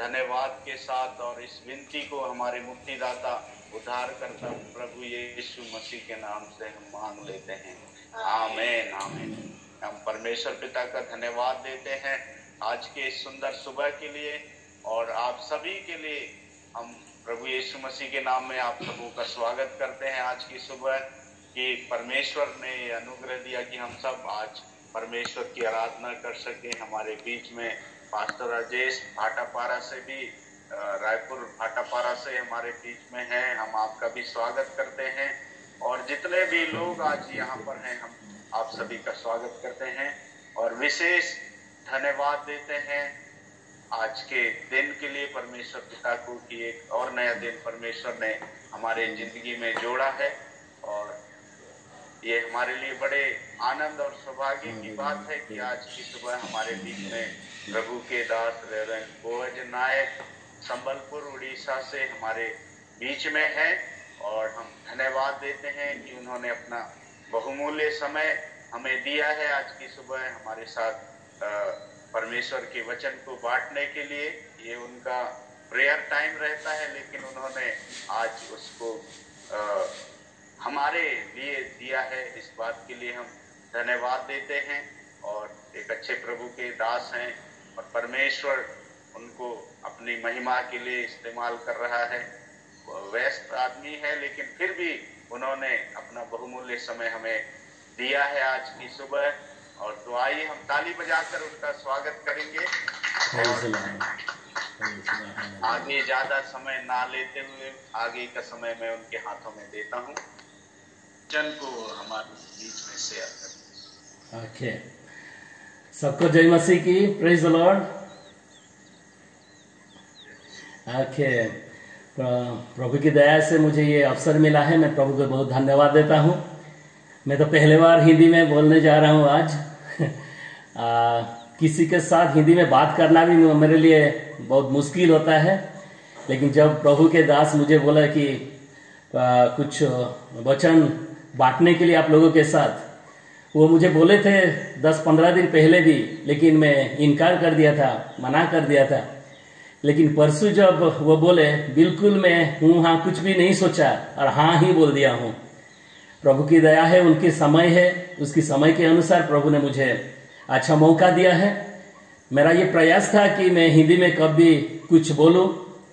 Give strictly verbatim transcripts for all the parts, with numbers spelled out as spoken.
धन्यवाद के साथ और इस विनती को हमारे मुक्तिदाता उद्धारकर्ता प्रभु यीशु मसीह के नाम से हम मांग लेते हैं। आमीन आमीन। हम परमेश्वर पिता का धन्यवाद देते हैं आज के इस सुंदर सुबह के लिए, और आप सभी के लिए हम प्रभु यीशु मसीह के नाम में आप सबों का स्वागत करते हैं। आज की सुबह कि परमेश्वर ने अनुग्रह दिया कि हम सब आज परमेश्वर की आराधना कर सके। हमारे बीच में पास्टर राजेश भाटापारा से भी, रायपुर भाटापारा से हमारे बीच में हैं। हम आपका भी स्वागत करते हैं, और जितने भी लोग आज यहाँ पर हैं हम आप सभी का स्वागत करते हैं और विशेष धन्यवाद देते हैं आज के दिन के लिए परमेश्वर पिता को कि एक और नया दिन परमेश्वर ने हमारे जिंदगी में जोड़ा है। और ये हमारे लिए बड़े आनंद और सौभाग्य की बात है कि आज की सुबह हमारे बीच में प्रभु के दास रेवरेंड बोअज नायक संबलपुर उड़ीसा से हमारे बीच में है, और हम धन्यवाद देते हैं कि उन्होंने अपना बहुमूल्य समय हमें दिया है आज की सुबह हमारे साथ परमेश्वर के वचन को बांटने के लिए। ये उनका प्रेयर टाइम रहता है, लेकिन उन्होंने आज उसको आ, हमारे लिए दिया है। इस बात के लिए हम धन्यवाद देते हैं, और एक अच्छे प्रभु के दास हैं और परमेश्वर उनको अपनी महिमा के लिए इस्तेमाल कर रहा है। व्यस्त आदमी है, लेकिन फिर भी उन्होंने अपना बहुमूल्य समय हमें दिया है आज की सुबह। और तो आइए हम ताली बजाकर उनका स्वागत करेंगे, और आगे ज्यादा समय ना लेते हुए आगे का समय मैं उनके हाथों में देता हूँ। जन को हमारे बीच में शेयर करें। ओके, सबको जय मसीह की, प्रेज द लॉर्ड। ओके, प्रभु की दया से मुझे ये अवसर मिला है, मैं प्रभु को बहुत धन्यवाद देता हूँ। मैं तो पहले बार हिंदी में बोलने जा रहा हूँ आज। आ, किसी के साथ हिंदी में बात करना भी मेरे लिए बहुत मुश्किल होता है, लेकिन जब प्रभु के दास मुझे बोला कि आ, कुछ वचन बांटने के लिए आप लोगों के साथ, वो मुझे बोले थे दस पंद्रह दिन पहले भी, लेकिन मैं इनकार कर दिया था, मना कर दिया था। लेकिन परसों जब वो बोले, बिल्कुल मैं हूँ हाँ कुछ भी नहीं सोचा और हाँ ही बोल दिया हूँ। प्रभु की दया है, उनकी समय है, उसकी समय के अनुसार प्रभु ने मुझे अच्छा मौका दिया है। मेरा ये प्रयास था कि मैं हिंदी में कभी कुछ बोलूं।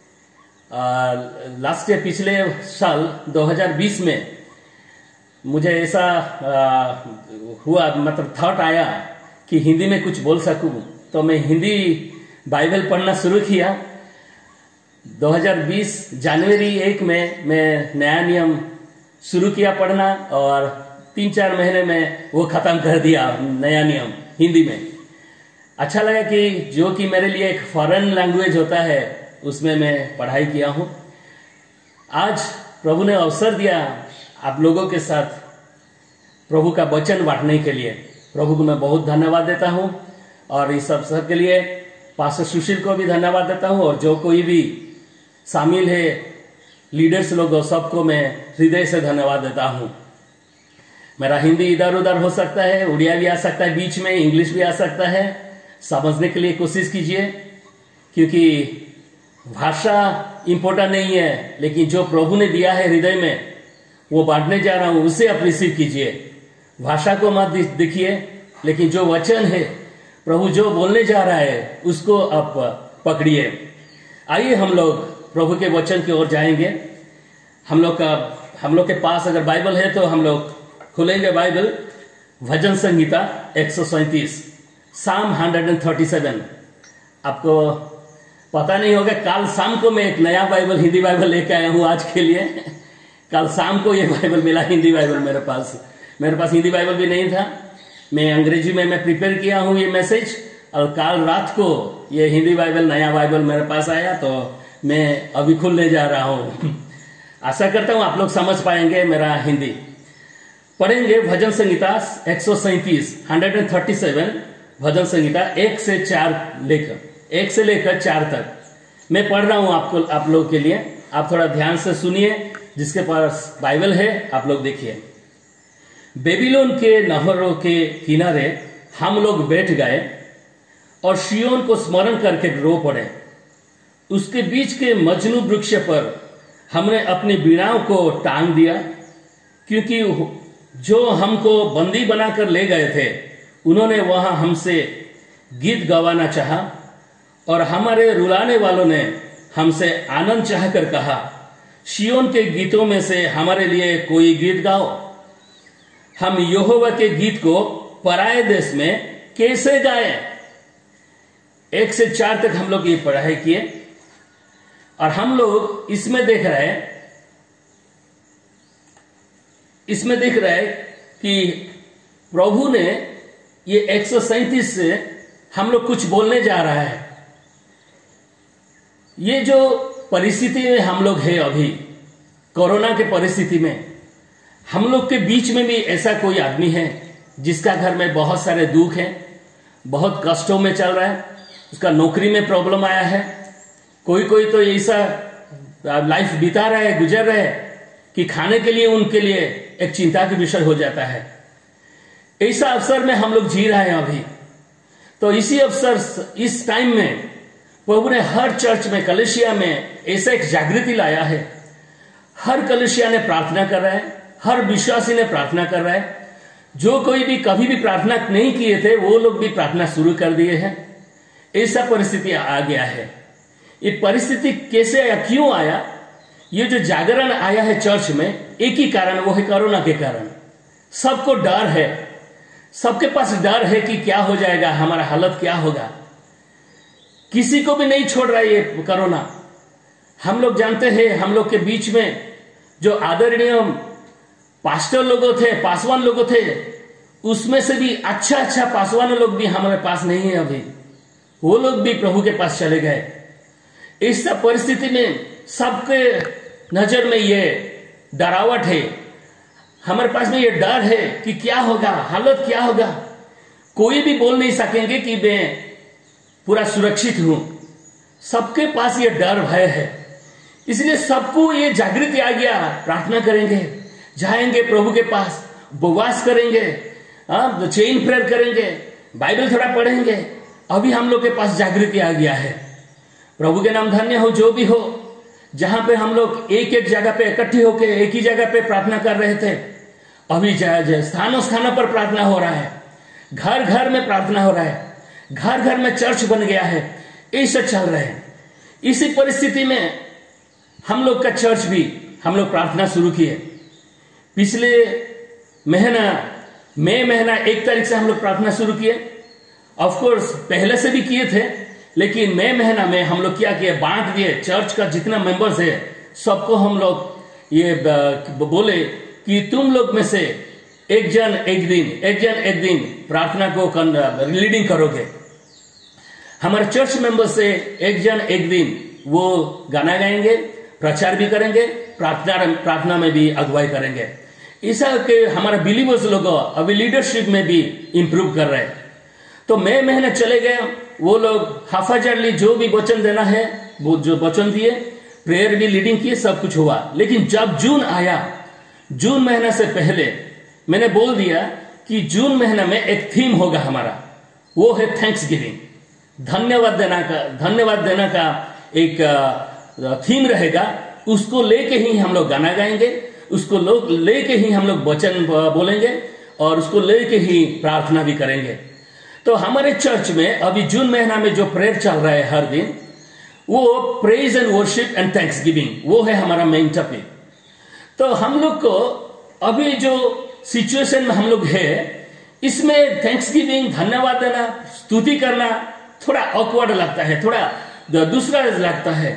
लास्ट ईयर पिछले साल दो हज़ार बीस में मुझे ऐसा आ, हुआ, मतलब थॉट आया कि हिंदी में कुछ बोल सकूं, तो मैं हिंदी बाइबल पढ़ना शुरू किया। दो हज़ार बीस जनवरी एक में मैं नया नियम शुरू किया पढ़ना, और तीन चार महीने में वो खत्म कर दिया नया नियम हिंदी में। अच्छा लगा कि जो कि मेरे लिए एक फॉरेन लैंग्वेज होता है उसमें मैं पढ़ाई किया हूँ। आज प्रभु ने अवसर दिया आप लोगों के साथ प्रभु का वचन बांटने के लिए। प्रभु को मैं बहुत धन्यवाद देता हूँ, और इस अवसर के लिए पास्टर सुशील को भी धन्यवाद देता हूँ, और जो कोई भी शामिल है लीडर्स लोग सबको मैं हृदय से धन्यवाद देता हूँ। मेरा हिंदी इधर उधर हो सकता है, उड़िया भी आ सकता है, बीच में इंग्लिश भी आ सकता है। समझने के लिए कोशिश कीजिए, क्योंकि भाषा इम्पोर्टेंट नहीं है, लेकिन जो प्रभु ने दिया है हृदय में वो बांटने जा रहा हूं, उसे आप रिसीव कीजिए। भाषा को मत देखिए, लेकिन जो वचन है प्रभु जो बोलने जा रहा है उसको आप पकड़िए। आइए हम लोग प्रभु के वचन की ओर जाएंगे। हम लोग का हम लोग के पास अगर बाइबल है तो हम लोग खोलेंगे बाइबल, भजन संहिता एक सौ सैंतीस, साम एक सौ सैंतीस। आपको पता नहीं होगा, कल शाम को मैं एक नया बाइबल, हिंदी बाइबल लेके आया हूँ आज के लिए। कल शाम को ये बाइबल मिला, हिंदी बाइबल मेरे पास मेरे पास हिंदी बाइबल भी नहीं था। मैं अंग्रेजी में मैं प्रिपेयर किया हूँ ये मैसेज, और कल रात को ये हिंदी बाइबल, नया बाइबल मेरे पास आया, तो मैं अभी खुलने जा रहा हूँ। आशा करता हूँ आप लोग समझ पाएंगे मेरा हिंदी। पढ़ेंगे भजन संहिता एक सौ सैंतीस, एक सौ सैंतीस, भजन संहिता एक से चार लेकर एक से लेकर चार तक मैं पढ़ रहा हूं आपको, आप लोग के लिए। आप थोड़ा ध्यान से सुनिए, जिसके पास बाइबल है आप लोग देखिए। बेबीलोन के नहरों के किनारे हम लोग बैठ गए और सिय्योन को स्मरण करके रो पड़े। उसके बीच के मजनू वृक्ष पर हमने अपनी बीड़ाओं को टांग दिया, क्योंकि जो हमको बंदी बनाकर ले गए थे उन्होंने वहां हमसे गीत गवाना चाहा, और हमारे रुलाने वालों ने हमसे आनंद चाहकर कहा, सिय्योन के गीतों में से हमारे लिए कोई गीत गाओ। हम यहोवा के गीत को पराये देश में कैसे गाएं? एक से चार तक हम लोग ये पढ़ाई किए, और हम लोग इसमें देख रहे हैं इसमें देख रहे हैं कि प्रभु ने ये एक सौ सैंतीस से हम लोग कुछ बोलने जा रहा है। ये जो परिस्थिति में हम लोग हैं अभी, कोरोना के परिस्थिति में, हम लोग के बीच में भी ऐसा कोई आदमी है जिसका घर में बहुत सारे दुख हैं, बहुत कष्टों में चल रहा है, उसका नौकरी में प्रॉब्लम आया है, कोई कोई तो ऐसा लाइफ बिता रहा है, गुजर रहा है कि खाने के लिए उनके लिए एक चिंता का विषय हो जाता है। ऐसा अवसर में हम लोग जी रहे हैं अभी। तो इसी अवसर, इस टाइम में प्रभु ने हर चर्च में, कलीसिया में ऐसा एक जागृति लाया है। हर कलीसिया ने प्रार्थना कर रहा है, हर विश्वासी ने प्रार्थना कर रहा है। जो कोई भी कभी भी प्रार्थना नहीं किए थे वो लोग भी प्रार्थना शुरू कर दिए हैं। ऐसा परिस्थिति आ गया है। ये परिस्थिति कैसे आया, क्यों आया? ये जो जागरण आया है चर्च में, एक ही कारण, वो है कोरोना के कारण। सबको डर है, सबके पास डर है कि क्या हो जाएगा, हमारा हालत क्या होगा। किसी को भी नहीं छोड़ रहा है ये कोरोना। हम लोग जानते हैं, हम लोग के बीच में जो आदरणीय पास्टर लोगों थे, पासवान लोगों थे, उसमें से भी अच्छा अच्छा पासवान लोग भी हमारे पास नहीं है अभी। वो लोग भी प्रभु के पास चले गए। इस सब परिस्थिति में सबके नजर में ये डरावट है, हमारे पास में ये डर है कि क्या होगा, हालत क्या होगा। कोई भी बोल नहीं सकेंगे कि मैं पूरा सुरक्षित हूं। सबके पास ये डर भय है। इसलिए सबको ये जागृति आ गया, प्रार्थना करेंगे, जाएंगे प्रभु के पास, उपवास करेंगे, चेन प्रेयर करेंगे, बाइबल थोड़ा पढ़ेंगे। अभी हम लोग के पास जागृति आ गया है। प्रभु के नाम धन्य हो। जो भी हो, जहां पे हम लोग एक एक जगह पे इकट्ठे होकर एक ही जगह पे प्रार्थना कर रहे थे, अभी स्थानों स्थानों पर प्रार्थना हो रहा है, घर घर में प्रार्थना हो रहा है, घर घर में चर्च बन गया है। ऐसा चल रहा है। इसी परिस्थिति में हम लोग का चर्च भी, हम लोग प्रार्थना शुरू किए। पिछले महीना, मई महीना एक तारीख से हम लोग प्रार्थना शुरू किए। ऑफ कोर्स पहले से भी किए थे, लेकिन मई महीना में हम लोग क्या किए, बांट दिए। चर्च का जितना मेंबर्स है सबको हम लोग ये बोले कि तुम लोग में से एक जन एक दिन एक जन एक दिन प्रार्थना को लीडिंग करोगे। हमारे चर्च मेंबर से एक जन एक दिन वो गाना गाएंगे, प्रचार भी करेंगे, प्रार्थना प्रार्थना में भी अगुवाई करेंगे। ऐसा के हमारा बिलीवर्स लोग अभी लीडरशिप में भी इंप्रूव कर रहे हैं। तो मई महीने चले गए, वो लोग हाफाजरली जो भी वचन देना है वो जो वचन दिए, प्रेयर भी लीडिंग किए, सब कुछ हुआ। लेकिन जब जून आया, जून महीना से पहले मैंने बोल दिया कि जून महीना में एक थीम होगा हमारा, वो है थैंक्स गिविंग, धन्यवाद देना का धन्यवाद देना का एक थीम रहेगा। उसको लेके ही हम लोग गाना गाएंगे, उसको लोग लेके ही हम लोग वचन बोलेंगे, और उसको लेके ही प्रार्थना भी करेंगे। तो हमारे चर्च में अभी जून महीना में जो प्रेयर चल रहा है हर दिन, वो praise and worship and thanksgiving, वो है हमारा मेन टॉपिक। तो हम लोग को अभी जो सिचुएशन में हम लोग है, इसमें थैंक्स गिविंग, धन्यवाद देना, स्तुति करना थोड़ा ऑकवर्ड लगता है, थोड़ा दूसरा लगता है।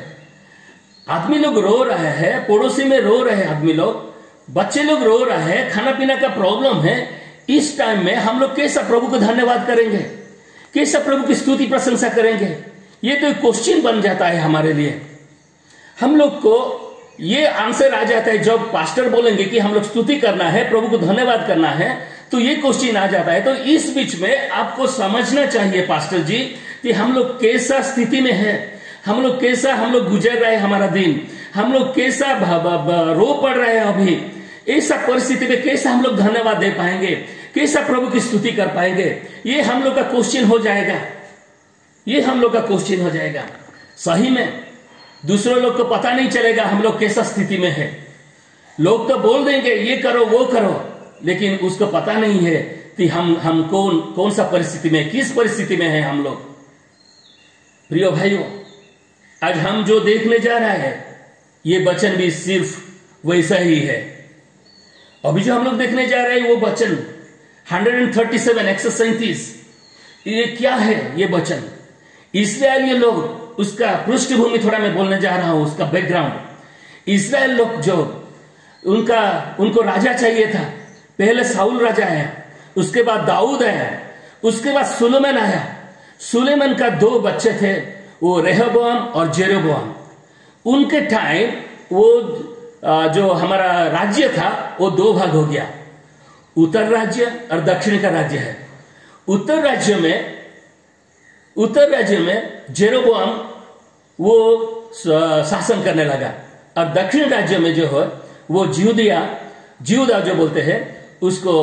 आदमी लोग रो रहे हैं, पड़ोसी में रो रहे हैं आदमी लोग, बच्चे लोग रो रहे हैं, खाना पीना का प्रॉब्लम है। इस टाइम में हम लोग कैसा प्रभु को धन्यवाद करेंगे, कैसा प्रभु की स्तुति प्रशंसा करेंगे? ये तो क्वेश्चन बन जाता है हमारे लिए। हम लोग को ये आंसर आ जाता है जब पास्टर बोलेंगे कि हम लोग स्तुति करना है, प्रभु को धन्यवाद करना है, तो ये क्वेश्चन आ जाता है। तो इस बीच में आपको समझना चाहिए पास्टर जी कि हम लोग कैसा स्थिति में है, हम लोग कैसा हम लोग गुजर रहे हैं हमारा दिन, हम लोग कैसा रो पड़ रहे हैं अभी। ऐसा परिस्थिति में कैसा हम लोग धन्यवाद दे पाएंगे, कैसा प्रभु की स्तुति कर पाएंगे? ये हम लोग का क्वेश्चन हो जाएगा, ये हम लोग का क्वेश्चन हो जाएगा। सही में दूसरे लोग को पता नहीं चलेगा हम लोग कैसा स्थिति में है। लोग तो बोल देंगे ये करो वो करो, लेकिन उसको पता नहीं है कि हम हम कौन कौन सा परिस्थिति में, किस परिस्थिति में है हम लोग। प्रिय भाइयों, आज हम जो देखने जा रहा है ये वचन भी सिर्फ वैसा ही है। अभी जो हम लोग देखने जा रहे हैं वो वचन एक सौ सैंतीस एक सौ सैंतीस, ये क्या है? ये वचन इस्राएली लोग, उसका पृष्ठभूमि थोड़ा मैं बोलने जा रहा हूं, उसका बैकग्राउंड। इस्राएल लोग जो उनका उनको राजा चाहिए था। पहले साउल राजा आया, उसके बाद दाऊद आया, उसके बाद सुलेमान आया। सुलेमान का दो बच्चे थे, वो रेहबोआम और जेरोबोआम। उनके टाइम वो जो हमारा राज्य था वो दो भाग हो गया, उत्तर राज्य और दक्षिण का राज्य है। उत्तर राज्य में उत्तर राज्य में जेरोबोआम वो शासन करने लगा, और दक्षिण राज्य में जो है वो जिहुदिया जिहुदा जो बोलते हैं उसको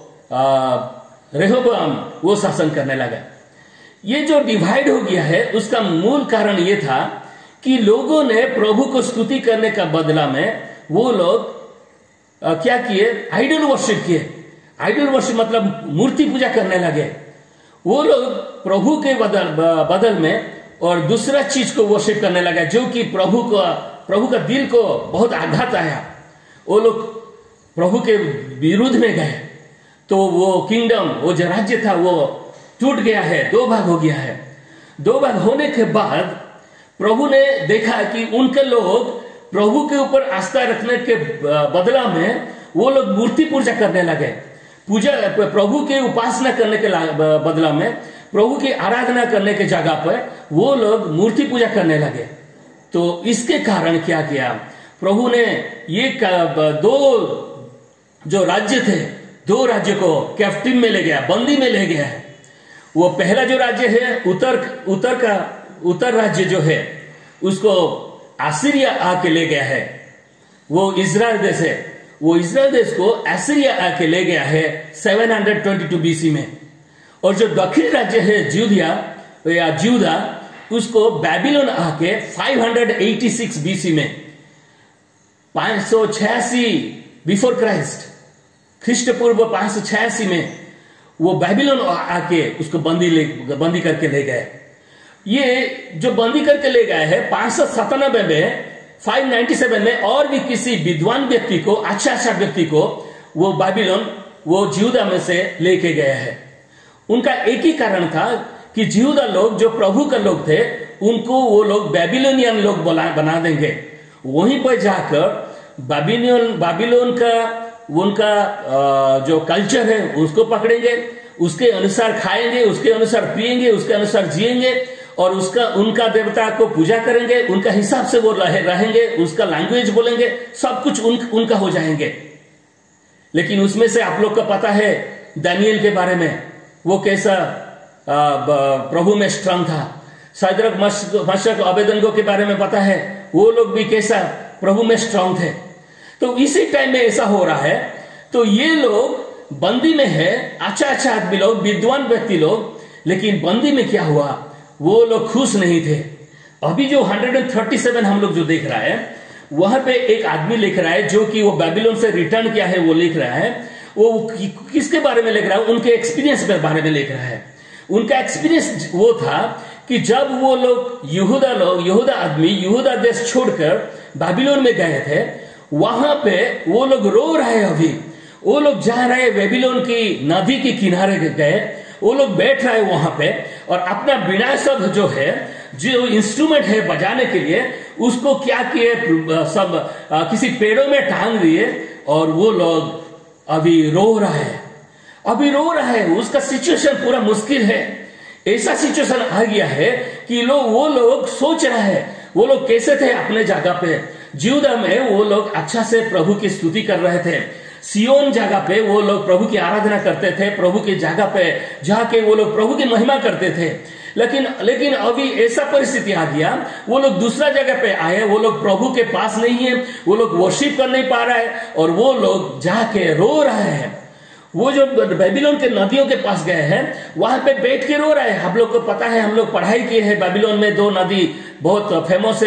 रेहोबोआम वो शासन करने लगा। ये जो डिवाइड हो गया है उसका मूल कारण ये था कि लोगों ने प्रभु को स्तुति करने का बदला में वो लोग क्या किए? आइडल वर्शिप किए। आइडल वर्शिप मतलब मूर्ति पूजा करने लगे। वो लोग प्रभु के बदल बदल में और दूसरा चीज को वर्शिप करने लगे, जो कि प्रभु को प्रभु का दिल को बहुत आघात आया। वो लोग प्रभु के विरुद्ध में गए, तो वो किंगडम, वो जो राज्य था वो टूट गया है, दो भाग हो गया है। दो भाग होने के बाद प्रभु ने देखा कि उनके लोग प्रभु के ऊपर आस्था रखने के बदला में वो लोग मूर्ति पूजा करने लगे। पूजा प्रभु के उपासना करने के बदला में, प्रभु की आराधना करने के जगह पर वो लोग मूर्ति पूजा करने लगे। तो इसके कारण क्या किया? प्रभु ने ये दो जो राज्य थे, दो राज्य को कैप्टिव में ले गया, बंदी में ले गया है। वो पहला जो राज्य है उत्तर उत्तर का उत्तर राज्य जो है उसको आसीरिया आके ले गया है। वो इजराइल देश है, वो इजराइल देश को आसीरिया आके ले गया है सात सौ बाईस बीसी में। और जो दक्षिण राज्य है जिहुदिया या जिहुदा, उसको बेबीलोन आके पाँच सौ छियासी बीसी में, पाँच सौ छियासी बिफोर क्राइस्ट, ख्रिस्ट पूर्व पाँच सौ छियासी में वो बेबीलोन आके उसको बंदी ले बंदी करके ले गए। ये जो बंदी करके ले गए हैं पांच सौ सतानबे में, पाँच सौ सत्तानवे में और भी किसी विद्वान व्यक्ति को, अच्छा अच्छा व्यक्ति को वो बेबीलोन वो जिहुदा में से लेके गए हैं। उनका एक ही कारण था कि जिहुदा लोग जो प्रभु का लोग थे उनको वो लोग बेबीलोनियन लोग बना देंगे। वहीं पर जाकर बेबीलोन बेबीलोन का उनका जो कल्चर है उसको पकड़ेंगे, उसके अनुसार खाएंगे, उसके अनुसार पिएंगे, उसके अनुसार जिएंगे, और उसका उनका देवता को पूजा करेंगे, उनका हिसाब से वो रहेंगे, उसका लैंग्वेज बोलेंगे, सब कुछ उन, उनका हो जाएंगे। लेकिन उसमें से आप लोग को पता है दानियल के बारे में, वो कैसा प्रभु में स्ट्रांग था। सदरक मशक अबेदनगो के बारे में पता है, वो लोग भी कैसा प्रभु में स्ट्रांग थे। तो इसी टाइम में ऐसा हो रहा है। तो ये लोग बंदी में है, अच्छा अच्छा आदमी लोग, विद्वान व्यक्ति लोग, लेकिन बंदी में क्या हुआ? वो लोग खुश नहीं थे। अभी जो एक सौ सैंतीस हम लोग जो देख रहा है, वहां पे एक आदमी लिख रहा है जो कि वो बेबीलोन से रिटर्न किया है, वो लिख रहा है। वो कि, किसके बारे में लिख रहा है? उनके एक्सपीरियंस के बारे में लिख रहा है। उनका एक्सपीरियंस वो था कि जब वो लोग यहूदा लोग यहूदा आदमी यहूदा देश छोड़कर बेबीलोन में गए थे, वहां पे वो लोग रो रहे हैं। अभी वो लोग जा रहे बेबीलोन की नदी के किनारे गए, वो लोग बैठ रहे वहां पे और अपना बीड़ा सब जो है, जो इंस्ट्रूमेंट है बजाने के लिए, उसको क्या किए? सब आ, किसी पेड़ों में टांग दिए और वो लोग अभी रो रहा है, अभी रो रहा है। उसका सिचुएशन पूरा मुश्किल है। ऐसा सिचुएशन आ गया है कि लोग वो लोग सोच रहे हैं वो लोग कैसे थे अपने जगह पे। जिहुदा में वो लोग अच्छा से प्रभु की स्तुति कर रहे थे। सियोन जगह पे वो लोग प्रभु की आराधना करते थे, प्रभु की जगह पे जाके वो लोग प्रभु की महिमा करते थे। लेकिन लेकिन अभी ऐसा परिस्थिति आ गया, वो लोग दूसरा जगह पे आए, वो लोग प्रभु के पास नहीं है, वो लोग वर्शिप कर नहीं पा रहा है और वो लोग जाके रो रहे हैं। वो जो बेबीलोन के नदियों के पास गए हैं, वहां पे बैठ के रो रहे हैं। हम लोग को पता है, हम लोग पढ़ाई किए हैं, बेबीलोन में दो नदी बहुत फेमस है,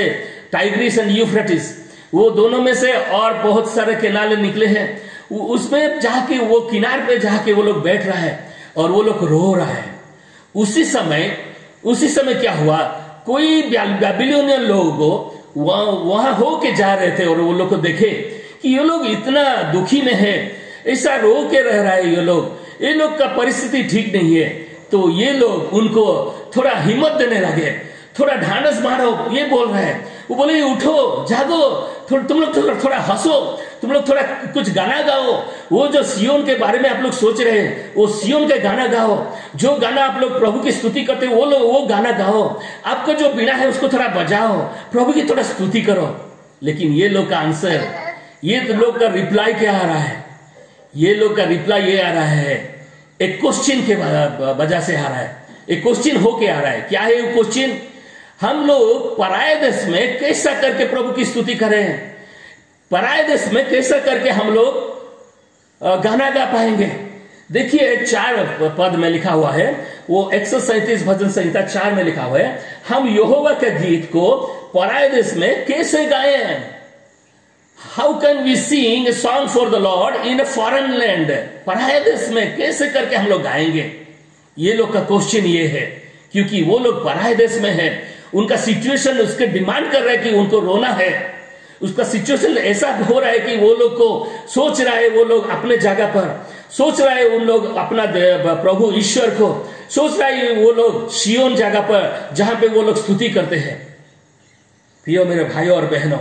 टाइग्रिस एंड यूफ्रेटिस, वो दोनों में से और बहुत सारे केनाले निकले हैं। उसमें जाके वो किनार पे जाके वो लोग बैठ रहा है और वो लोग रो रहा है। उसी समय उसी समय क्या हुआ, कोई बेबीलोनियन लोग वहां वहां होके जा रहे थे और वो लोग को देखे कि ये लोग इतना दुखी में है, ऐसा रो के रह रहा है, ये लोग ये लोग का परिस्थिति ठीक नहीं है। तो ये लोग उनको थोड़ा हिम्मत देने लगे, थोड़ा ढांढस मारो, ये बोल रहे हैं। वो बोले उठो, जागो, थोड़ा तुम लोग थोड़ा थोड़ा हंसो, तुम लोग थोड़ा कुछ गाना गाओ। वो जो सियोन के बारे में आप लोग सोच रहे हैं, वो सियोन के गाना गाओ। जो गाना आप लोग प्रभु की स्तुति करते हैं, वो लोग वो गाना गाओ। आपका जो बीड़ा है उसको थोड़ा बजाओ, प्रभु की थोड़ा स्तुति करो। लेकिन ये लोग का आंसर, ये तो लोग का रिप्लाई क्या आ रहा है? ये लोग का रिप्लाई ये आ रहा है, एक क्वेश्चन के वजह से आ रहा है, एक क्वेश्चन होके आ रहा है। क्या है वो क्वेश्चन? हम लोग पराये देश में कैसा करके प्रभु की स्तुति करें? पराये देश में कैसा करके हम लोग गाना गा पाएंगे? देखिए चार पद में लिखा हुआ है, वो एक सौ सैंतीस भजन संहिता चार में लिखा हुआ है, हम यहोवा के गीत को पराये देश में कैसे गाएं? How can we sing a song for the lord in a foreign land? पराये देश में कैसे करके हम लोग गाएंगे? ये लोग का क्वेश्चन ये है, क्योंकि वो लोग पराये देश में है, उनका सिचुएशन उसके डिमांड कर रहा है कि उनको रोना है। उसका सिचुएशन ऐसा हो रहा है कि वो लोग को सोच रहा है, वो लोग अपने जगह पर सोच रहा है, उन लोग अपना प्रभु ईश्वर को सोच रहा है, वो लोग सियोन जगह पर जहां पे वो लोग स्तुति करते हैं। प्रियो मेरे भाइयों और बहनों,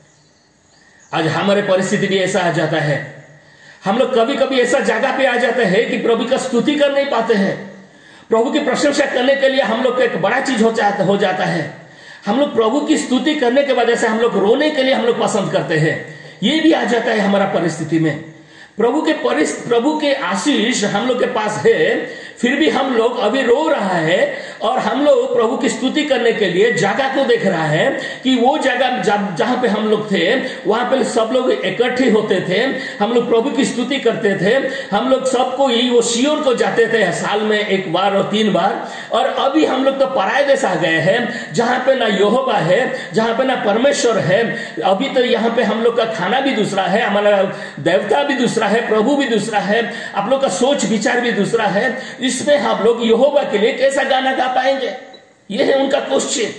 आज हमारे परिस्थिति भी ऐसा आ जाता है, हम लोग कभी कभी ऐसा जगह पे आ जाते हैं कि प्रभु का स्तुति कर नहीं पाते हैं। प्रभु की प्रशंसा करने के लिए हम लोग का एक बड़ा चीज हो जाता हो जाता है, हम लोग प्रभु की स्तुति करने के वजह से हम लोग रोने के लिए हम लोग पसंद करते हैं। ये भी आ जाता है हमारा परिस्थिति में। प्रभु के परिस प्रभु के आशीष हम लोग के पास है, फिर भी हम लोग अभी रो रहा है और हम लोग प्रभु की स्तुति करने के लिए जगह को देख रहा है कि वो जगह जहां पे हम लोग थे वहां पे सब लोग इकट्ठे होते थे, हम लोग प्रभु की स्तुति करते थे, हम लोग सबको यही वो सियोन को जाते थे साल में एक बार और तीन बार। और अभी हम लोग तो पराये देश आ गए हैं जहां पे ना यहोवा है, जहां पे ना परमेश्वर है। अभी तो यहाँ पे हम लोग का खाना भी दूसरा है, हमारा देवता भी दूसरा है, प्रभु भी दूसरा है, आप लोग का सोच विचार भी दूसरा है। इसमें हम लोग यहोवा के लिए कैसा गाना गा पाएंगे? यह है उनका क्वेश्चन।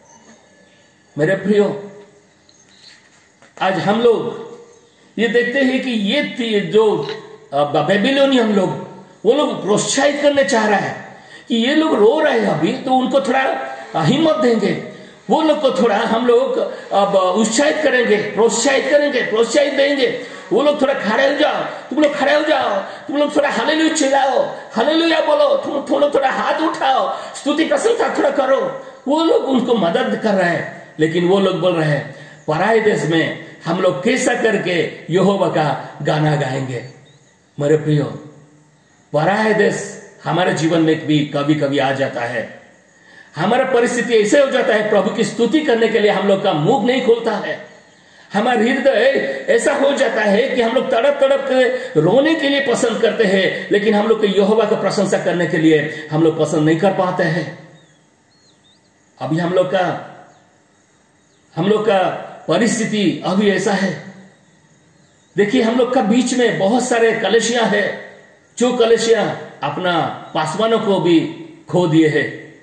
मेरे प्रियो, आज हम लोग ये देखते हैं कि ये जो बेबीलोनियन लोग, वो लोग प्रोत्साहित करने चाह रहा है कि ये लोग रो रहे हैं अभी, तो उनको थोड़ा हिम्मत देंगे, वो लोग को थोड़ा हम लोग अब उत्साहित करेंगे, प्रोत्साहित करेंगे, प्रोत्साहित देंगे। वो लोग थोड़ा खड़े हो जाओ, तुम लोग खड़े हो जाओ, तुम लोग थोड़ा हालेलुया चिल्लाओ, हालेलुया बोलो, तुम तुम लोग थोड़ा हाथ उठाओ, स्तुति प्रशंसा थोड़ा करो। वो लोग उनको मदद कर रहे हैं, लेकिन वो लोग बोल रहे हैं पराये देश में हम लोग कैसा करके यहोवा का गाना गाएंगे? मेरे प्रियो, पराये देश हमारे जीवन में भी कभी कभी आ जाता है। हमारा परिस्थिति ऐसे हो जाता है, प्रभु की स्तुति करने के लिए हम लोग का मुंह नहीं खुलता है, हमारा हृदय ऐसा हो जाता है कि हम लोग तड़प तड़प के रोने के लिए पसंद करते हैं, लेकिन हम लोग को यहोवा का प्रशंसा करने के लिए हम लोग पसंद नहीं कर पाते हैं। अभी हम लोग का हम लोग का परिस्थिति अभी ऐसा है। देखिए, हम लोग का बीच में बहुत सारे कलेशिया है, जो कलेशिया अपना पासवानों को भी खो दिए हैं।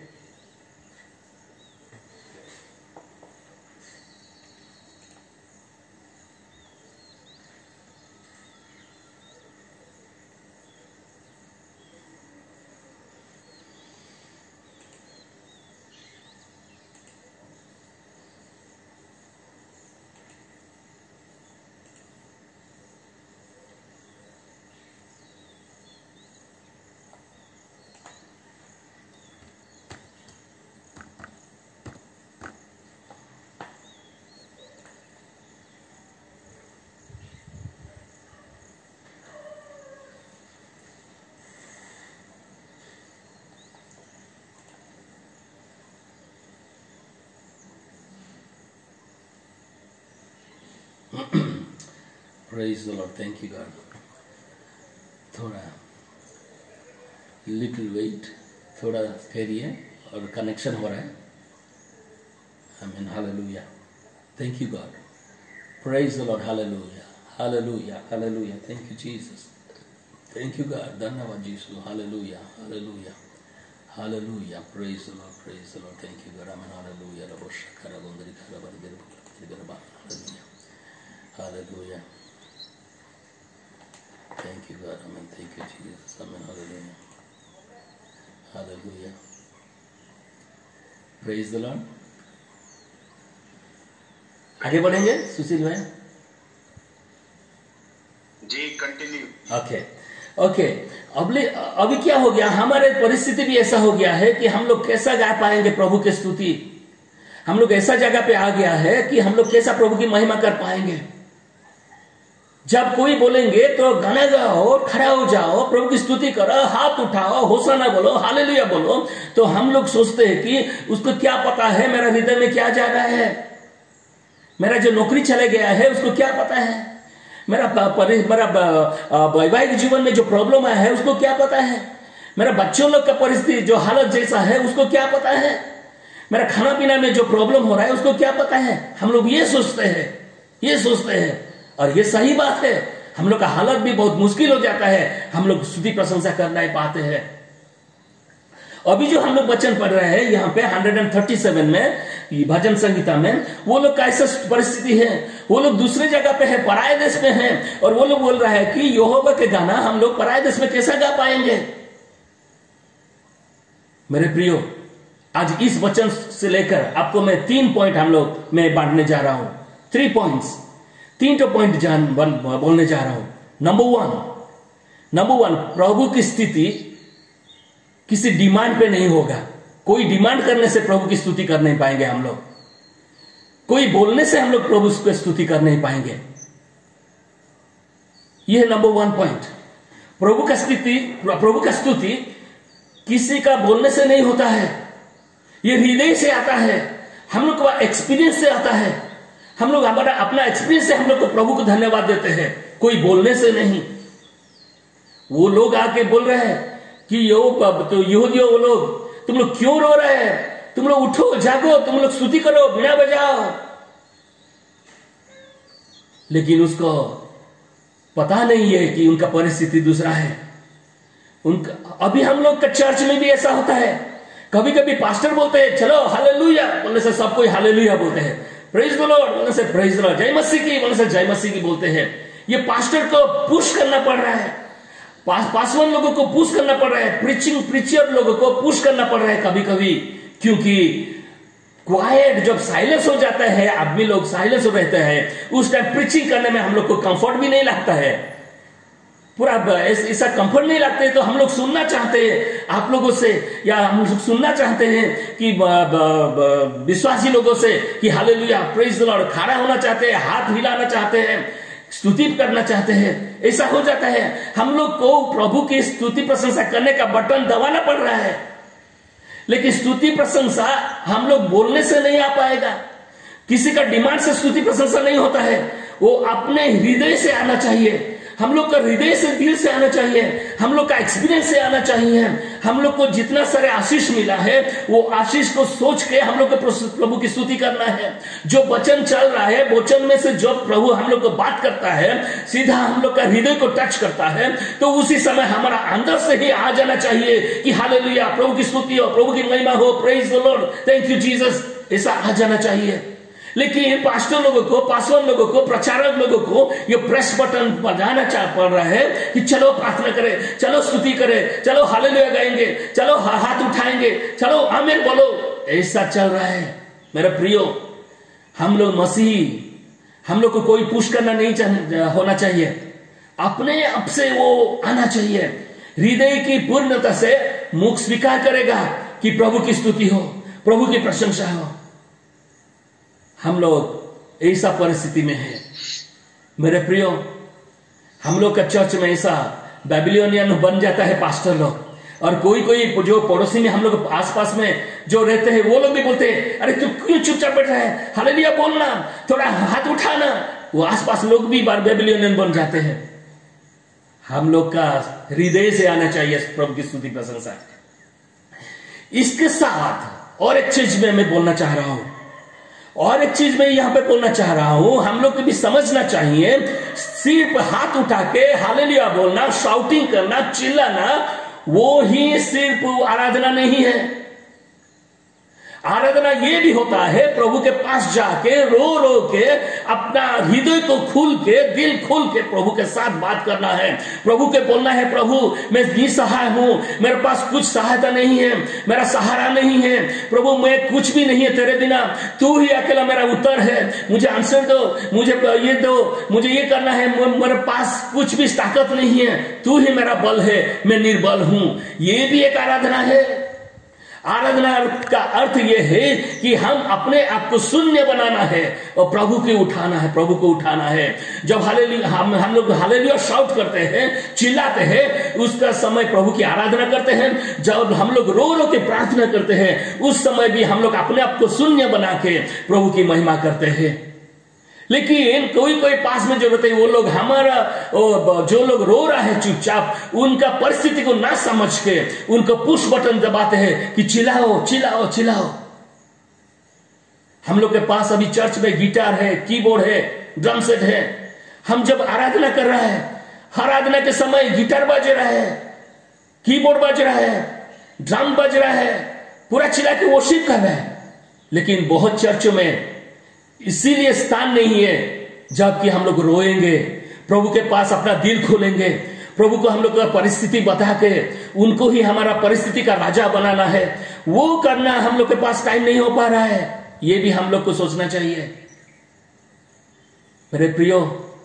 Praise the Lord, thank you God. थोड़ा लिटिल वेट, थोड़ा फेरिए और कनेक्शन हो रहा है। आमीन, हालेलुया। Thank you, God. Praise the Lord. Hallelujah. Hallelujah. Hallelujah. Thank you, Jesus. Thank you, God. Dhanyavad Jesus. Hallelujah. Hallelujah. Hallelujah. Praise the Lord. Praise the Lord. Thank you, God. Amen. Hallelujah. Hallelujah. Hallelujah. Thank you, God. Amen. Thank you, Jesus. Amen. Hallelujah. Hallelujah. Praise the Lord. आगे बढ़ेंगे सुशील भाई? जी continue. Okay okay अभी अभी क्या हो गया, हमारे परिस्थिति भी ऐसा हो गया है कि हम लोग कैसा गा पाएंगे प्रभु की स्तुति। हम लोग ऐसा जगह पे आ गया है कि हम लोग कैसा प्रभु की महिमा कर पाएंगे। जब कोई बोलेंगे तो गाना गाओ, खड़ा हो जाओ, प्रभु की स्तुति करो, हाथ उठाओ, होशाना बोलो, हालेलुया बोलो, तो हम लोग सोचते हैं कि उसको क्या पता है मेरा हृदय में क्या जा रहा है, मेरा जो नौकरी चले गया है उसको क्या पता है, मेरा मेरा वैवाहिक जीवन में जो प्रॉब्लम है उसको क्या पता है, मेरा बच्चों लोग का परिस्थिति जो हालत जैसा है उसको क्या पता है, मेरा खाना पीना में जो प्रॉब्लम हो रहा है उसको क्या पता है। हम लोग ये सोचते हैं, ये सोचते हैं, और ये सही बात है। हम लोग का हालत भी बहुत मुश्किल हो जाता है, हम लोग स्तुति प्रशंसा कर नहीं पाते हैं। अभी जो हम लोग वचन पढ़ रहे हैं यहाँ पे एक सौ सैंतीस में भजन संगीता में, वो लोग का ऐसा परिस्थिति है, वो लोग दूसरे जगह पे है, पराये देश में है, और वो लोग बोल रहा है कि यहोवा के गाना हम लोग पराये देश में कैसा गा पाएंगे। मेरे प्रियो, आज इस वचन से लेकर आपको मैं तीन पॉइंट हम लोग मैं बांटने जा रहा हूं। थ्री पॉइंट्स, तीन तो पॉइंट जान बोलने जा रहा हूं। नंबर वन, नंबर वन प्रभु की स्थिति किसी डिमांड पे नहीं होगा। कोई डिमांड करने से प्रभु की स्तुति कर नहीं पाएंगे हम लोग, कोई बोलने से हम लोग प्रभु की स्तुति कर नहीं पाएंगे। यह है नंबर वन पॉइंट। प्रभु का स्थिति, प्रभु का स्तुति किसी का बोलने से नहीं होता है, यह हृदय से आता है, हम लोग का एक्सपीरियंस से आता है। हम लोग हमारा अपना एक्सपीरियंस से हम लोग को प्रभु को धन्यवाद देते हैं, कोई बोलने से नहीं। वो लोग आके बोल रहे हैं कि यो तो यहूदियों वो लोग, तुम लोग क्यों रो रहे हैं, तुम लोग उठो, जागो, तुम लोग स्तुति करो, बिना बजाओ। लेकिन उसको पता नहीं है कि उनका परिस्थिति दूसरा है। उनका अभी हम लोग का चर्च में भी ऐसा होता है, कभी कभी पास्टर बोलते हैं चलो हालेलुया बोलने से सब कोई हालेलुया बोलते हैं, प्रेज द लॉर्ड बोलने से प्रेज द लॉर्ड, जय मसीह की बोलने से जय मसीह की बोलते हैं। ये पास्टर को पुश करना पड़ रहा है, पास, पासवान लोगों को पुश करना पड़ रहा है, प्रीचिंग प्रीचर लोगों को पुश करना पड़ रहा है कभी कभी, क्योंकि क्वाइट जब साइलेंस हो जाता है, आदमी लोग साइलेंस हो रहते हैं, उस टाइम प्रीचिंग करने में हम लोग को कंफर्ट भी नहीं लगता है, पूरा ऐसा कंफर्ट नहीं लगता है। तो हम लोग सुनना चाहते हैं आप लोगों से, या हम लोग सुनना चाहते हैं कि विश्वासी लोगों से कि हालेलुया प्रेज द लॉर्ड, खड़ा होना चाहते हैं, हाथ हिलाना चाहते हैं, स्तुति करना चाहते हैं। ऐसा हो जाता है, हम लोग को प्रभु की स्तुति प्रशंसा करने का बटन दबाना पड़ रहा है, लेकिन स्तुति प्रशंसा हम लोग बोलने से नहीं आ पाएगा, किसी का डिमांड से स्तुति प्रशंसा नहीं होता है, वो अपने हृदय से आना चाहिए। हम लोग का हृदय से, दिल से आना चाहिए, हम लोग का एक्सपीरियंस से आना चाहिए। हम लोग को जितना सारे आशीष मिला है वो आशीष को सोच के हम लोग को प्रभु की स्तुति करना है। जो वचन चल रहा है, वचन में से जो प्रभु हम लोग को बात करता है, सीधा हम लोग का हृदय को टच करता है, तो उसी समय हमारा अंदर से ही आ जाना चाहिए कि हालेलुया प्रभु की स्तुति हो, प्रभु की महिमा हो, praise the lord, thank you Jesus, ऐसा आ जाना चाहिए। लेकिन पास्टर लोगों को, पासवान लोगों को, प्रचारक लोगों को ये प्रेस बटन बजाना चाह पड़ रहा है कि चलो प्रार्थना करें, चलो स्तुति करें, चलो हालेलुया गाएंगे, चलो हाथ उठाएंगे, चलो आमीन बोलो। ऐसा चल रहा है मेरे प्रियो। हम लोग मसीह, हम लोग को कोई पुश करना नहीं होना चाहिए, अपने आप से वो आना चाहिए, हृदय की पूर्णता से मुख स्वीकार करेगा कि प्रभु की स्तुति हो, प्रभु की प्रशंसा हो। हम लोग ऐसा परिस्थिति में है मेरे प्रियो। हम लोग का चर्च में ऐसा बेबीलोनियन बन जाता है पास्टर लोग, और कोई कोई जो पड़ोसी में हम लोग आसपास में जो रहते हैं वो लोग भी बोलते हैं अरे तू क्यों चुपचाप बैठ रहा है, हालेलुया बोलना, थोड़ा हाथ उठाना। वो आसपास लोग भी बार बेबीलोनियन बन जाते हैं। हम लोग का हृदय से आना चाहिए प्रभु की स्तुति प्रशंसा। इसके साथ और एक चीज में मैं बोलना चाह रहा हूं, और एक चीज मैं यहां पे बोलना चाह रहा हूं, हम लोग को भी समझना चाहिए, सिर्फ हाथ उठा के हालेलुया बोलना, शाउटिंग करना, चिल्लाना, वो ही सिर्फ आराधना नहीं है। आराधना ये भी होता है प्रभु के पास जाके रो रो के अपना हृदय को खोल के, दिल खोल के प्रभु के साथ बात करना है। प्रभु के बोलना है, प्रभु मैं निसहाय हूं, मेरे पास कुछ सहायता नहीं है, मेरा सहारा नहीं है, प्रभु मैं कुछ भी नहीं है तेरे बिना, तू ही अकेला मेरा उत्तर है, मुझे आंसर दो, मुझे ये दो, मुझे ये करना है, मेरे पास कुछ भी ताकत नहीं है, तू ही मेरा बल है, मैं निर्बल हूं। ये भी एक आराधना है। आराधना का अर्थ यह है कि हम अपने आप को शून्य बनाना है और प्रभु को उठाना है, प्रभु को उठाना है। जब हालेलुया हम हम लोग हालेलुया शाउट करते हैं, चिल्लाते हैं, उसका समय प्रभु की आराधना करते हैं। जब हम लोग रो रो के प्रार्थना करते हैं, उस समय भी हम लोग अपने आप को शून्य बना के प्रभु की महिमा करते हैं। लेकिन कोई कोई पास में जो रहते हैं, वो लोग हमारा जो लोग रो रहा है चुपचाप, उनका परिस्थिति को ना समझ के उनको पुश बटन दबाते हैं कि चिल्लाओ चिल्लाओ चिल्लाओ। हम लोग के पास अभी चर्च में गिटार है, कीबोर्ड है, ड्रम सेट है। हम जब आराधना कर रहा है, आराधना के समय गिटार बज रहा है, कीबोर्ड बज रहा है, ड्रम बज रहा है, पूरा चिल्ला के वर्शिप कर रहा है। लेकिन बहुत चर्चों में इसीलिए स्थान नहीं है जबकि हम लोग रोएंगे, प्रभु के पास अपना दिल खोलेंगे, प्रभु को हम लोग का परिस्थिति बता के उनको ही हमारा परिस्थिति का राजा बनाना है। वो करना हम लोग के पास टाइम नहीं हो पा रहा है। ये भी हम लोग को सोचना चाहिए। मेरे प्रियो,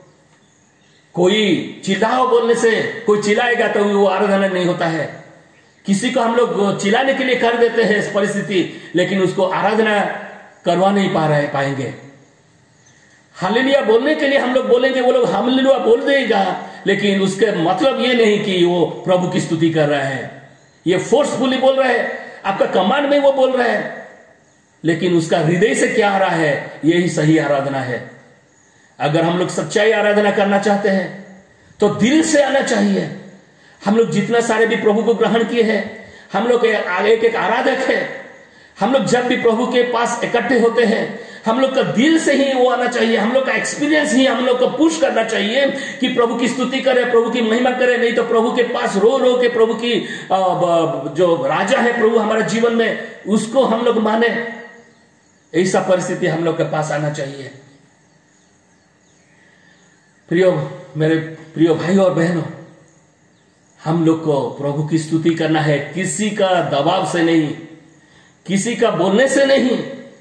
कोई चिल्लाओ बोलने से कोई चिल्लाएगा तो वो आराधना नहीं होता है। किसी को हम लोग चिल्लाने के लिए कर देते हैं इस परिस्थिति, लेकिन उसको आराधना करवा नहीं पा रहे पाएंगे। हालेलुया बोलने के लिए हम लोग बोलेंगे, वो लोग हालेलुया बोल देगा, लेकिन उसके मतलब ये नहीं कि वो प्रभु की स्तुति कर रहा है। ये फोर्सफुली बोल रहा है, आपका कमांड में वो बोल रहा है, लेकिन उसका हृदय से क्या आ रहा है, यही सही आराधना है। अगर हम लोग सच्चाई आराधना करना चाहते हैं तो दिल से आना चाहिए। हम लोग जितना सारे भी प्रभु को ग्रहण किए हैं, हम लोग एक एक आराधक है। हम लोग जब भी प्रभु के पास इकट्ठे होते हैं, हम लोग का दिल से ही वो आना चाहिए। हम लोग का एक्सपीरियंस ही हम लोग को पुश करना चाहिए कि प्रभु की स्तुति करे, प्रभु की महिमा करे। नहीं तो प्रभु के पास रो रो के प्रभु की जो राजा है प्रभु हमारे जीवन में, उसको हम लोग माने। ऐसा परिस्थिति हम लोग के पास आना चाहिए। प्रियो मेरे प्रियो भाई और बहनों, हम लोग को प्रभु की स्तुति करना है, किसी का दबाव से नहीं, किसी का बोलने से नहीं।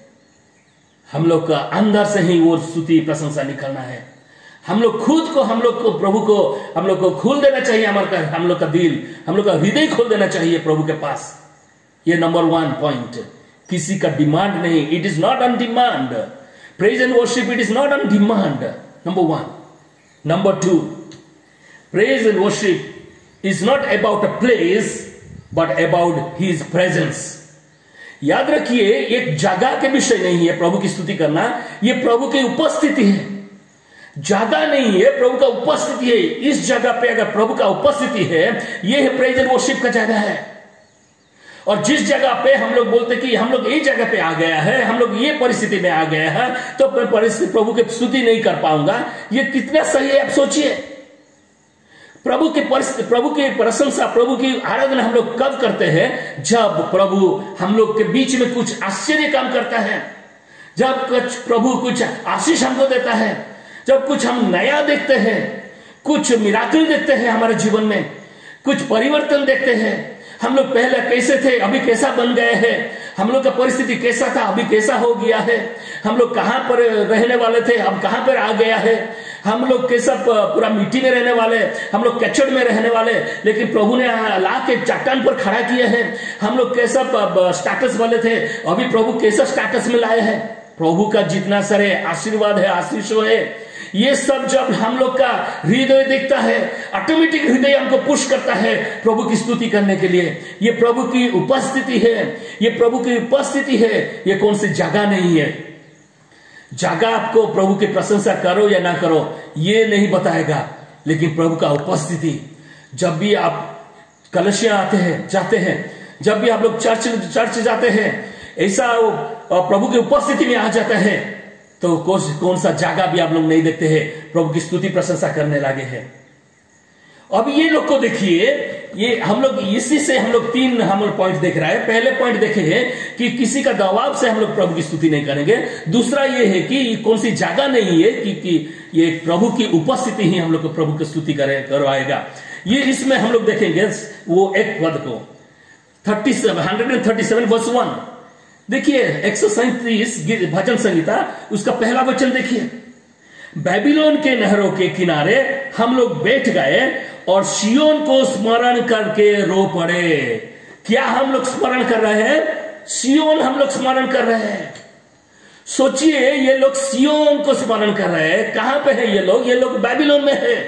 हम लोग का अंदर से ही वो स्तुति प्रशंसा निकलना है। हम लोग खुद को, हम लोग को प्रभु को हम लोग को खोल देना चाहिए। हमारा हम लोग का दिल, हम लोग का हृदय खोल देना चाहिए प्रभु के पास। ये नंबर वन पॉइंट। किसी का डिमांड नहीं, it is not on demand. Praise and worship it is not on demand, number one. Number two, praise and worship is not about a place but about his presence. याद रखिए, एक जगह के विषय नहीं है प्रभु की स्तुति करना, यह प्रभु की उपस्थिति है। जगह नहीं है, प्रभु का उपस्थिति है। इस जगह पे अगर प्रभु का उपस्थिति है, यह है प्रेज एंड वर्शिप का जगह है। और जिस जगह पे हम लोग बोलते कि हम लोग ये जगह पे आ गया है, हम लोग ये परिस्थिति में आ गया है, तो मैं परिस्थिति प्रभु की स्तुति नहीं कर पाऊंगा, ये कितना सही है आप सोचिए। प्रभु की प्रभु की प्रशंसा, प्रभु की आराधना हम लोग कब करते हैं? जब प्रभु हम लोग के बीच में कुछ आश्चर्य काम करता है, जब कुछ प्रभु कुछ आशीष हमको देता है, जब कुछ हम नया देखते हैं, कुछ मिराकल देखते हैं हमारे जीवन में, कुछ परिवर्तन देखते हैं। हम लोग पहले कैसे थे, अभी कैसा बन गए हैं। हम लोग का परिस्थिति कैसा था, अभी कैसा हो गया है। हम लोग कहां पर रहने वाले थे, अब कहां पर आ गया है। हम लोग कैसा पूरा मिट्टी में रहने वाले, हम लोग कचड़ में रहने वाले, लेकिन प्रभु ने ला के चट्टान पर खड़ा किए हैं। हम लोग कैसा स्टेटस वाले थे, अभी प्रभु कैसा स्टेटस में लाए हैं। प्रभु का जितना सारे आशीर्वाद है, आशीषों है, ये सब जब हम लोग का हृदय देखता है, ऑटोमेटिक हृदय हमको पुश करता है प्रभु की स्तुति करने के लिए। ये प्रभु की उपस्थिति है, ये प्रभु की उपस्थिति है, ये कौन सी जगह नहीं है। जगह आपको प्रभु की प्रशंसा करो या ना करो ये नहीं बताएगा, लेकिन प्रभु का उपस्थिति। जब भी आप कलशियां आते हैं जाते हैं, जब भी आप लोग चर्च चर्च जाते हैं, ऐसा प्रभु की उपस्थिति में आ जाता है तो कौन सा जगह भी आप लोग नहीं देखते हैं, प्रभु की स्तुति प्रशंसा करने लगे हैं। अब ये लोग को देखिए, ये हम लोग इसी से हम लोग तीन हम लोग पॉइंट देख रहे हैं। पहले पॉइंट देखे हैं कि किसी का दबाव से हम लोग प्रभु की स्तुति नहीं करेंगे। दूसरा ये है कि कौन सी जगह नहीं है कि, कि ये प्रभु की उपस्थिति ही हम लोग को प्रभु की स्तुति करे करवाएगा। ये इसमें हम लोग देखेंगे वो एक पद को thirty seven hundred and thirty seven verse one देखिए, एक सौ सैंतीस भजन संहिता उसका पहला वचन देखिए, बेबीलोन के नहरों के किनारे हम लोग बैठ गए और सियोन को स्मरण करके रो पड़े। क्या हम लोग स्मरण कर रहे हैं? सियोन हम लोग स्मरण कर रहे हैं। सोचिए, ये लोग सियोन को स्मरण कर रहे हैं। कहां पे है ये लोग? ये लोग बेबीलोन में है।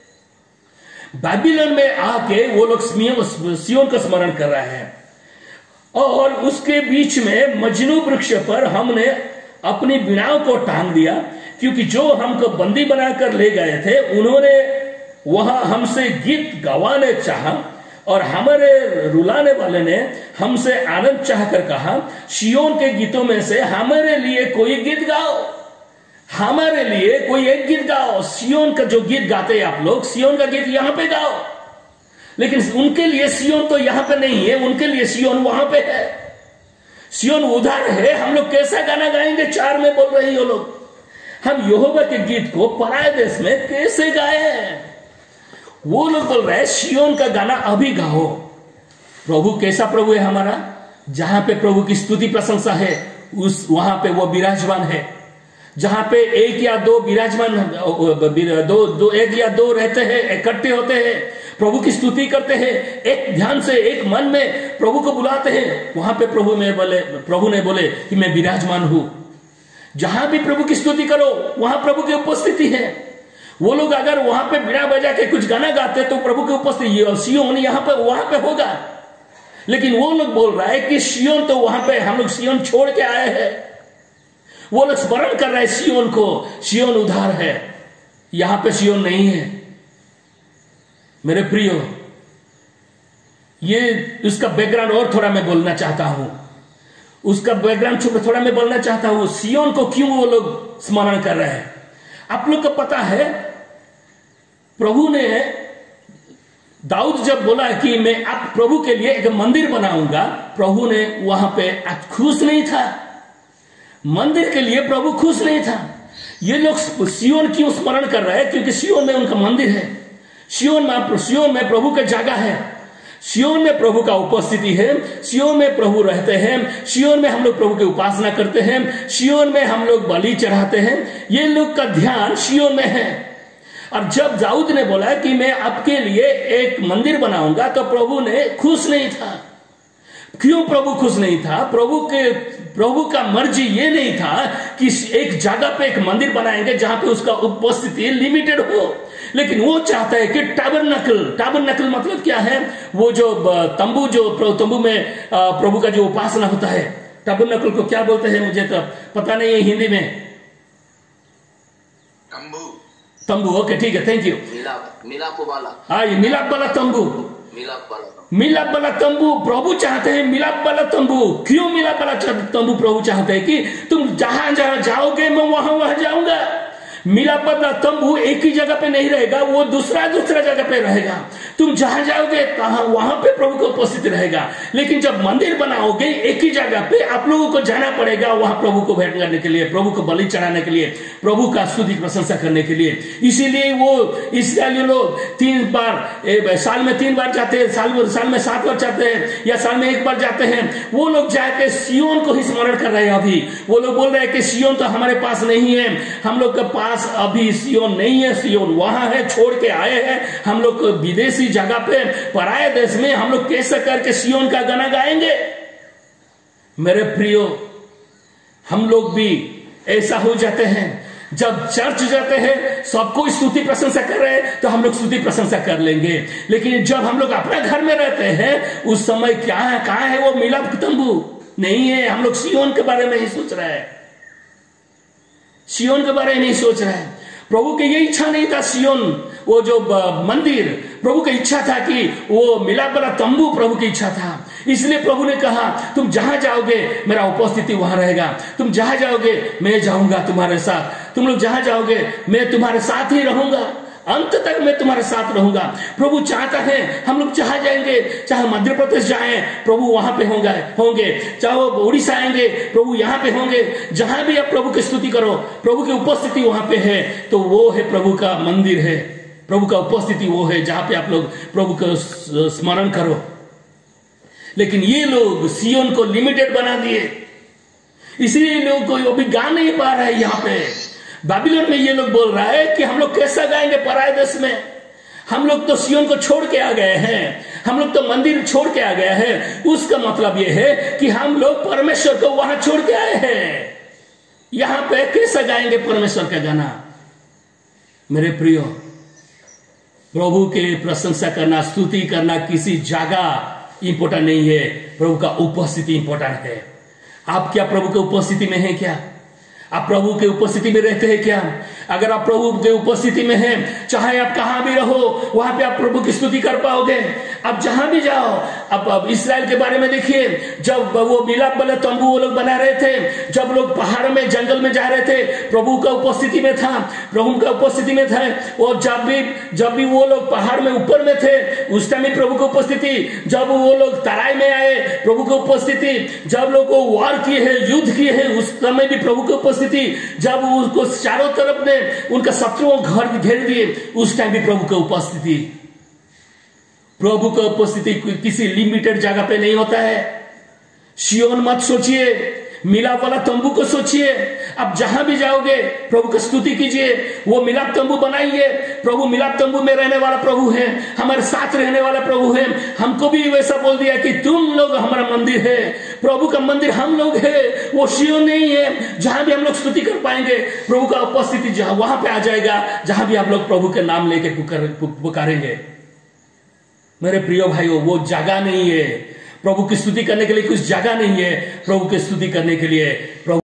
बेबीलोन में आके वो लोग सियोन को स्मरण कर रहे हैं और उसके बीच में मजनू वृक्ष पर हमने अपनी बीणाओं को टांग दिया, क्योंकि जो हमको बंदी बनाकर ले गए थे उन्होंने वहां हमसे गीत गवाने चाहा और हमारे रुलाने वाले ने हमसे आनंद चाहकर कहा, सियोन के गीतों में से हमारे लिए कोई गीत गाओ, हमारे लिए कोई एक गीत गाओ। सियोन का जो गीत गाते हैं आप लोग, सियोन का गीत यहां पे गाओ, लेकिन उनके लिए सियोन तो यहां पे नहीं है, उनके लिए सियोन वहां पे है। सियोन उधर है। हम लोग कैसा गाना गाएंगे? चार में बोल रही हो लोग, हम यहोवा के गीत को पराये देश में कैसे गाए? वो लोग बोल रहे हैं सियोन का गाना अभी गाओ। प्रभु कैसा प्रभु है हमारा? जहां पे प्रभु की स्तुति प्रशंसा है उस वहां पे वो विराजमान है। जहां पे एक या दो विराजमान दो दो एक या दो रहते हैं, इकट्ठे होते हैं, प्रभु की स्तुति करते हैं, एक ध्यान से एक मन में प्रभु को बुलाते हैं, वहां पे प्रभु में बोले प्रभु ने बोले कि मैं विराजमान हूं। जहां भी प्रभु की स्तुति करो वहां प्रभु की उपस्थिति है। वो लोग अगर वहां पे बिना बजा के कुछ गाना गाते तो प्रभु की उपस्थिति सियोन यहां पे वहां पे होगा, लेकिन वो लोग बोल रहा है कि सियोन तो वहां पे हम लोग सियोन छोड़ के आए हैं। वो लोग स्मरण कर रहे हैं सियोन को, सियोन उधार है, यहां पे सियोन नहीं है। मेरे प्रियो, ये उसका बैकग्राउंड और थोड़ा मैं बोलना चाहता हूं, उसका बैकग्राउंड थोड़ा मैं बोलना चाहता हूं। सियोन को क्यों वो लोग स्मरण कर रहे हैं? आप लोग को पता है, प्रभु ने दाऊद जब बोला कि मैं अब प्रभु के लिए एक मंदिर बनाऊंगा, प्रभु ने वहां पे खुश नहीं था। मंदिर के लिए प्रभु खुश नहीं था। ये लोग सियोन क्यों स्मरण कर रहे हैं? क्योंकि सियोन में उनका मंदिर है, सियोन में सियोन में प्रभु का जगह है, सियोन में प्रभु का उपस्थिति है, सियोन में प्रभु रहते हैं, सियोन में हम लोग प्रभु की उपासना करते हैं, सियोन में हम लोग बलि चढ़ाते हैं। ये लोग का ध्यान सियोन में है। और जब दाऊद ने बोला कि मैं आपके लिए एक मंदिर बनाऊंगा तो प्रभु ने खुश नहीं था। क्यों प्रभु खुश नहीं था? प्रभु के प्रभु का मर्जी ये नहीं था कि एक जगह पे एक मंदिर बनाएंगे जहां पे उसका उपस्थिति लिमिटेड हो, लेकिन वो चाहता है कि टैबरनकल, टैबरनकल मतलब क्या है? वो जो तंबू, जो तंबू में प्रभु का जो उपासना होता है, टैबरनकल को क्या बोलते हैं मुझे तो पता नहीं है हिंदी में। तंबू तंबू ओके, ठीक है, थैंक यू। मिलाप मिलाप वाला, हाँ, ये मिलाप वाला तंबू, मिलाप वाला मिलाप वाला तंबू प्रभु चाहते हैं। मिलाप वाला तंबू क्यों? मिलाप वाला तंबू प्रभु चाहते हैं कि तुम जहां जहां जाओगे मैं वहां वहां जाऊंगा। मिलाप वाला तंबू एक ही जगह पे नहीं रहेगा, वो दूसरा दूसरा जगह पे रहेगा। तुम जहां जाओगे वहां पे प्रभु का उपस्थित रहेगा। लेकिन जब मंदिर बनाओगे एक ही जगह पे आप लोगों को जाना पड़ेगा वहां प्रभु को भेंट करने के लिए, प्रभु को बलि चढ़ाने के लिए, प्रभु का स्तुति प्रशंसा करने के लिए। इसीलिए वो इस्राएली लोग तीन बार साल में तीन बार जाते हैं, साल साल में सात बार जाते हैं या साल में एक बार जाते हैं। वो लोग जाके सियोन को ही स्मरण कर रहे हैं। अभी वो लोग बोल रहे हैं कि सियोन तो हमारे पास नहीं है, हम लोग के पास अभी सियोन नहीं है, सियोन वहां है, छोड़ के आए हैं। हम लोग विदेशी जगह पे पराये देश में हम लोग कैसे करके सियोन का गाना गाएंगे? मेरे प्रियो, हम लोग भी ऐसा हो जाते हैं। जब चर्च जाते हैं सबको स्तुति प्रशंसा कर रहे हैं तो हम लोग स्तुति प्रशंसा कर लेंगे, लेकिन जब हम लोग अपने घर में रहते हैं उस समय क्या है, कहां है वो मिलाप तंबू? नहीं है। हम लोग सियोन के बारे में ही सोच रहे हैं, सियोन के बारे में नहीं सोच रहे हैं। प्रभु की ये इच्छा नहीं था सियोन, वो जो मंदिर, प्रभु की इच्छा था कि वो मिलाप वाला तंबू प्रभु की इच्छा था। इसलिए प्रभु ने कहा तुम जहां जाओगे मेरा उपस्थिति वहां रहेगा, तुम जहां जाओगे मैं जाऊंगा तुम्हारे साथ, तुम लोग जहां जाओगे मैं तुम्हारे साथ ही रहूंगा, अंत तक मैं तुम्हारे साथ रहूंगा। प्रभु चाहता है हम लोग जहां जाएंगे, चाहे मध्य प्रदेश जाएं प्रभु वहां पे होंगे होंगे चाहे वो उड़ीसा आएंगे प्रभु यहां पे होंगे, जहां भी आप प्रभु की स्तुति करो प्रभु की उपस्थिति वहां पे है, तो वो है प्रभु का मंदिर है, प्रभु का उपस्थिति वो है जहां पे आप लोग प्रभु को स्मरण करो। लेकिन ये लोग सियोन को लिमिटेड बना दिए, इसलिए लोग कोई अभी गा नहीं पा रहे। यहाँ पे बाबिलोन में ये लोग बोल रहा है कि हम लोग कैसा गाएंगे पराये देश में, हम लोग तो सियोन को छोड़ के आ गए हैं, हम लोग तो मंदिर छोड़ के आ गए हैं। उसका मतलब ये है कि हम लोग परमेश्वर को वहां छोड़ के आए हैं, यहां पे कैसा गाएंगे परमेश्वर का गाना। मेरे प्रियो, प्रभु के प्रशंसा करना, स्तुति करना किसी जगह इंपॉर्टेंट नहीं है, प्रभु का उपस्थिति इंपॉर्टेंट है। आप क्या प्रभु के उपस्थिति में हैं? क्या आप प्रभु के उपस्थिति में रहते हैं? क्या अगर आप प्रभु के उपस्थिति में हैं, चाहे आप कहां भी रहो वहां पे आप प्रभु की स्तुति कर पाओगे। आप जहां भी जाओ, अब अब इसराइल के बारे में देखिए, जब वो मिलाप वाले तंबू वो लोग बना रहे थे, जब लोग पहाड़ में जंगल में जा रहे थे प्रभु का उपस्थिति में था, प्रभु का उपस्थिति में था। और जब भी जब भी वो लोग पहाड़ में ऊपर में थे उस टाइम भी प्रभु की उपस्थिति, जब वो लोग तराई में आए प्रभु की उपस्थिति, जब लोग को वार किए हैं, युद्ध किए हैं उस समय भी प्रभु की उपस्थिति, जब उसको चारों तरफ ने उनका शत्रुओं घर घेर दिए उस टाइम भी प्रभु की उपस्थिति। प्रभु की उपस्थिति किसी लिमिटेड जगह पे नहीं होता है। सियोन मत सोचिए, मिलाप वाला तंबू को सोचिए। आप जहां भी जाओगे प्रभु की स्तुति कीजिए, वो मिलाप तंबू बनाइए। प्रभु मिलाप तंबू में रहने वाला प्रभु है, हमारे साथ रहने वाला प्रभु है। हमको भी वैसा बोल दिया कि तुम लोग हमारा मंदिर है, प्रभु का मंदिर हम लोग है, वो सियोन नहीं है। जहां भी हम लोग स्तुति कर पाएंगे प्रभु का उपस्थिति जहां वहां पे आ जाएगा, जहां भी आप लोग प्रभु के नाम लेके पुकारेंगे। मेरे प्रियो भाइयों, वो जगह नहीं है प्रभु की स्तुति करने के लिए, कुछ जगह नहीं है प्रभु की स्तुति करने के लिए। प्रभु